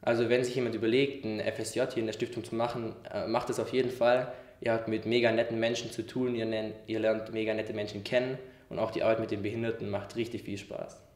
Also wenn sich jemand überlegt, ein FSJ hier in der Stiftung zu machen, macht es auf jeden Fall. Ihr habt mit mega netten Menschen zu tun, ihr lernt mega nette Menschen kennen und auch die Arbeit mit den Behinderten macht richtig viel Spaß.